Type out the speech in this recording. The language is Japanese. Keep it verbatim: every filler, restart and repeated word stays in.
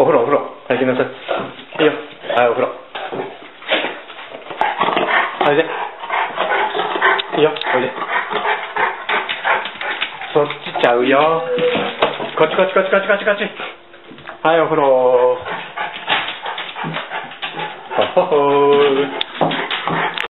お風呂お風呂入りなさい。いいよ。はい、お風呂おいで。いいよ、おいで。そっちちゃうよ。こっちこっちこっちこっちこっちこっち。はい、お風呂。ほほほー。